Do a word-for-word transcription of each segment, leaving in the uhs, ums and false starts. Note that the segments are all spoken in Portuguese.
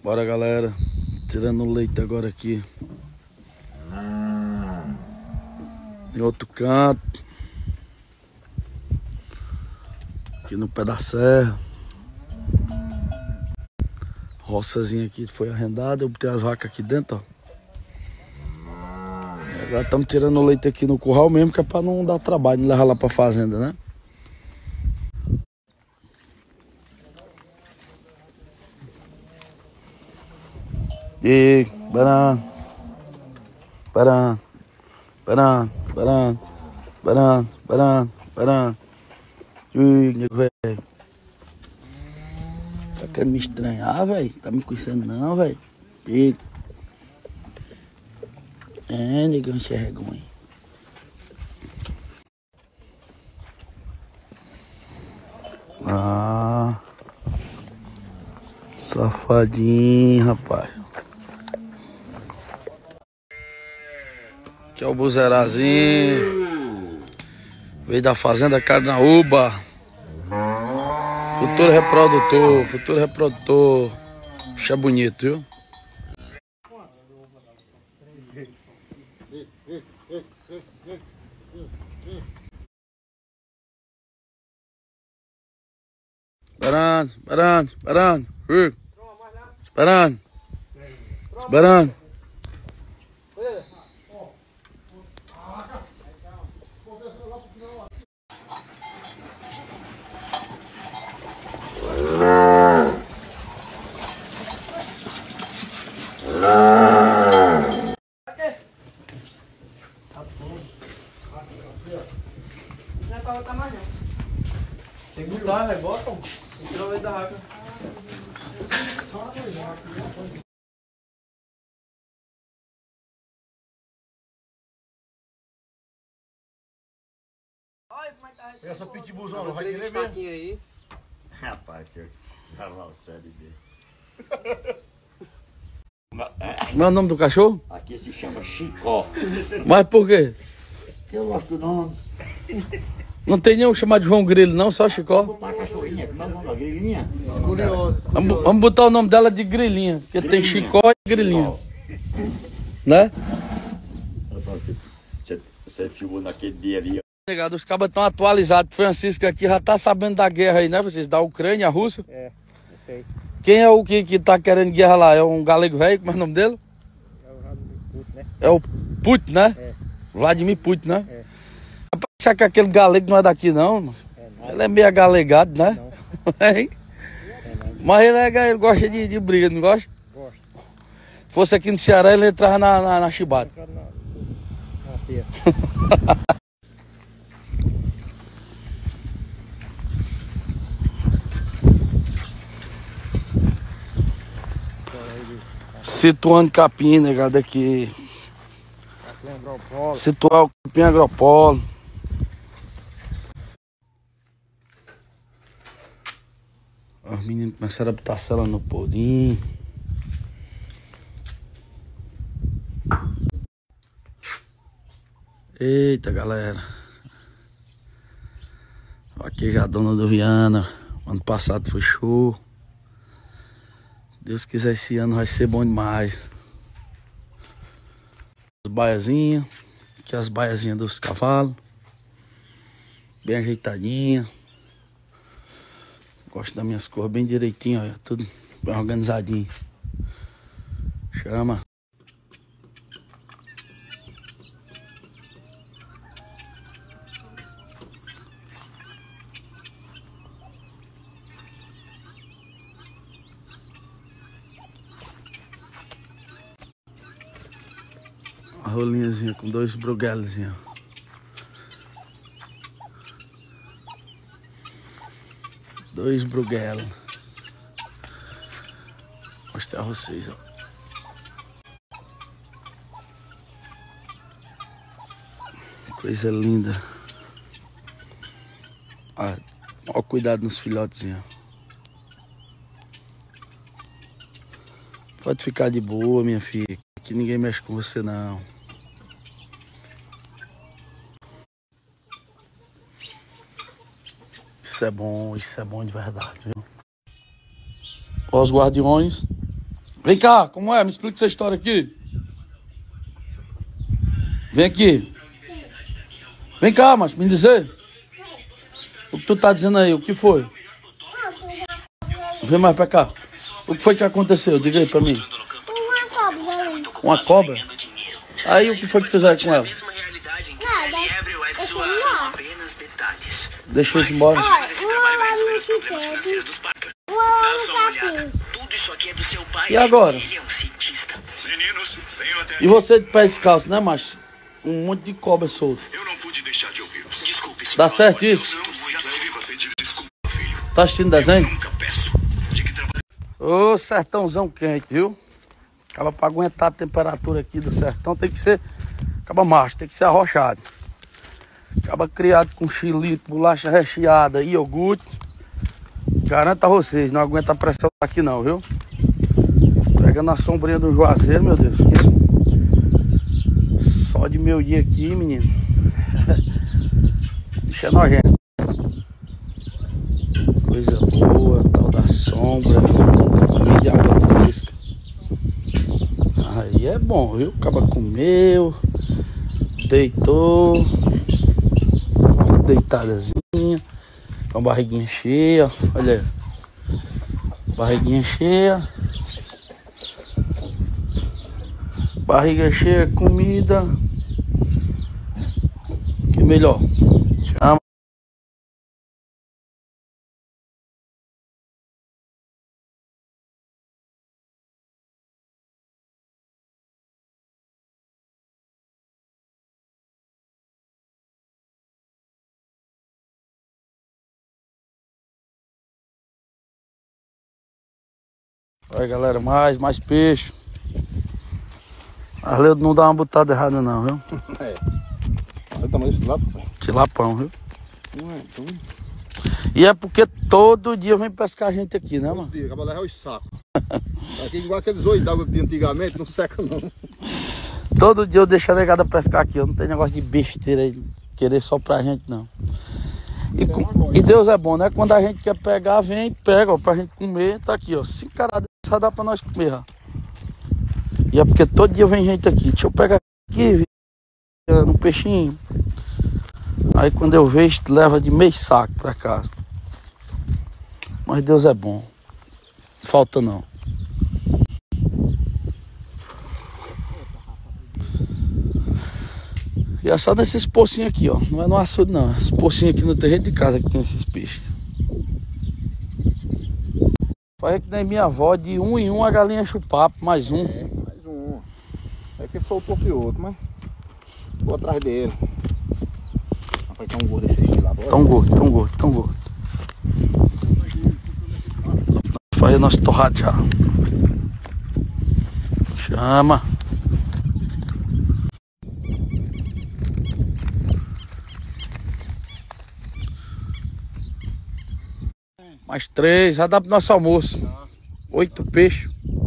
Bora, galera. Tirando o leite agora aqui. Em outro canto. Aqui no pé da serra. Roçazinha aqui foi arrendada. Eu botei as vacas aqui dentro, ó. E agora estamos tirando o leite aqui no curral mesmo, que é pra não dar trabalho, não levar lá pra fazenda, né? E baran, baran, baran, baran, baran, baran, baran. Ui, nego velho. Tá querendo me estranhar, velho? Tá me conhecendo não, velho? E... É, negão enxergão. Ah, safadinho, rapaz. Aqui é o buzerazinho. Veio da fazenda Carnaúba. Futuro reprodutor, futuro reprodutor. Puxa bonito, viu? Esperando, esperando, esperando. Esperando. Esperando. Não é pra botar mais não. Tem que mudar, velho. Bota. Tira o leite da vaca. Olha como é que tá. Essa pitbullzão não vai querer mesmo. Aí. Rapaz, você vai lá o série B. Não é o nome do cachorro? Aqui se chama Chicó. Mas por quê? Eu gosto do nome. Não tem nenhum chamado de João Grilo, não, só Chicó. Vou botar a cachorrinha, como é o nome da grilinha? Curioso. Vamos, vamos botar o nome dela de Grilinha, porque tem Grilinha. Chicó e Grilinha. Né? Você, você, você filmou naquele dia ali. Obrigado, os cabas estão atualizados. Francisco aqui já tá sabendo da guerra aí, né? Vocês, da Ucrânia, a Rússia. É, eu sei. Quem é o que, que tá querendo guerra lá? É um galego velho, como é o nome dele? É o Vladimir Putin, né? É o Putin, né? É. Vladimir Putin, né? É. Rapaz, será que aquele galego não é daqui, não? Mano? É, nada. Ele é meio agalegado, né? Não. Hein? É, nada. Mas ele, é, ele gosta de, de briga, não gosta? Gosto. Se fosse aqui no Ceará, ele entrava na, na, na chibata. Entra na, na pia. Situando capim, negado, aqui. Aqui é Agropolo. Situar o capim agropolo. Os meninos começaram a botar cela no podim. Eita, galera. Aqui já a dona do Viana. Ano passado foi show. Deus quiser, esse ano vai ser bom demais. As baiazinhas. Aqui as baiazinhas dos cavalos. Bem ajeitadinha. Gosto das minhas cores bem direitinho, olha. Tudo bem organizadinho. Chama. A rolinhazinha com dois bruguelzinhos. Dois bruguelos. Vou mostrar a vocês, ó. Coisa linda. Ah, ó, cuidado nos filhotezinhos. Pode ficar de boa, minha filha. Aqui ninguém mexe com você, não. Isso é bom, isso é bom de verdade, viu? Ó, os guardiões Vem cá, como é? Me explica essa história aqui. Vem aqui. Vem cá, macho, me dizer. O que tu tá dizendo aí, o que foi? Vem mais pra cá. O que foi que aconteceu? Diga aí pra mim. Uma cobra. Uma cobra? Aí o que foi que fizeram com ela? Deixa eu ir embora. Olha, uma lá no piquete. Uma lá no Tudo isso aqui é do seu pai. E agora? Ele é um cientista. Meninos, venham até E você de pé descalço, né, macho? Um monte de cobra solto. Eu não pude deixar de ouvi-los. Desculpe, senhor. Dá certo isso? Eu muito viva pedir desculpa, filho. Tá assistindo desenho? Nunca peço. De que trabalho. Ô, sertãozão quente, viu? Acaba pra aguentar a temperatura aqui do sertão, tem que ser... Acaba macho, tem que ser arrochado. Acaba criado com xilito, bolacha recheada, iogurte. Garanto a vocês, não aguenta a pressão aqui não, viu? Pegando a sombrinha do Juazeiro, meu Deus. Que... Só de meio dia aqui, menino. Bicho é nojento. Coisa boa, tal da sombra. Meio de água fresca. Aí é bom, viu? Acaba comeu. Deitou. Tudo deitadazinha. Com a barriguinha cheia. Olha aí. Barriguinha cheia. Barriga cheia, comida. Que melhor. Chama. Olha, galera, mais, mais peixe. Arleudo não dá uma botada errada não, viu? É. Olha o tamanho desse lápis. Tilapão, viu? Não é, então... E é porque todo dia vem pescar a gente aqui, né, mano? Todo dia, acaba levar os sacos. Aqui igual aqueles oito d'água que tinha antigamente, não seca não. Todo dia eu deixo a negada pescar aqui. Eu não tenho negócio de besteira aí, querer só pra gente, não. E, com... e Deus é bom, né? Quando a gente quer pegar, vem e pega, ó, pra gente comer. Tá aqui, ó. Cinco caradas só dá pra nós comer, ó. E é porque todo dia vem gente aqui. Deixa eu pegar aqui, no peixinho. Aí quando eu vejo, leva de meio saco pra casa. Mas Deus é bom. Falta não. E é só nesses pocinhos aqui, ó. Não é no açude não. Esse pocinho aqui no terreno de casa que tem esses peixes. Faz que nem minha avó, de um em um a galinha chupapo, mais um. É, mais um. É que soltou o outro, mas vou atrás dele. Rapaz, tá um gordo esse estilo lá. Tão gordo, tão gordo, tão gordo. Faz o nosso torrado já. Chama. Mais três, já dá pro nosso almoço. Oito peixes.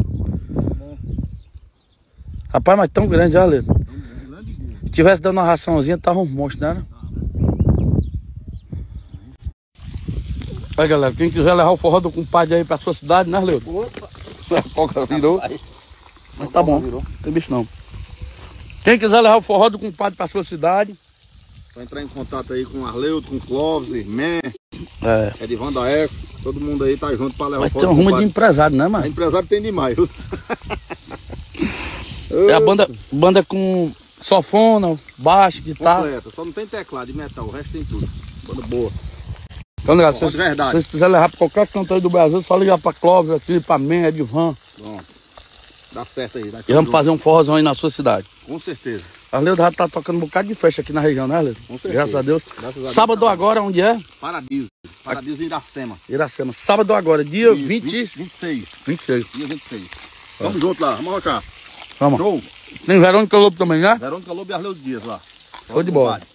Rapaz, mas tão grande, já, Leandro. Se tivesse dando uma raçãozinha, tava um monstro, né? Aí, galera, quem quiser levar o forró do compadre aí pra sua cidade, né, Leandro? Opa! A coca virou. Mas tá bom, Virou. não tem bicho não. Quem quiser levar o forró do compadre pra sua cidade, Vai entrar em contato aí com o Arleudo, com o Clóvis, Irmé, é. Edivan da Eco, todo mundo aí tá junto pra levar Mas o tem um rumo de empresário, né, A mano? empresário tem demais, viu? É a banda, banda com sofona, baixo, guitarra. Completa, só não tem teclado de metal, o resto tem tudo. Banda boa. Então, galera, se Forró de vocês verdade. se vocês quiserem levar pra qualquer canto aí do Brasil, só ligar pra Clóvis aqui, pra mim, Edivan. Pronto. Dá certo aí. Dá E vamos fazer um forrozão aí na sua cidade. Com certeza. Arleudo já tá tocando um bocado de festa aqui na região, né, Arleudo? Com certeza. Graças a Deus. Graças a Deus, Sábado tá bom. agora, onde é? Paradiso. Paradiso em Iracema. Iracema. Sábado agora, dia Isso, vinte... vinte e seis. vinte e seis. Dia vinte e seis. Tamo junto lá, vamos arrochar. Vamos. Show. Tem Verônica Lobo também, né? Verônica Lobo e Arleudo Dias lá. Show de bola.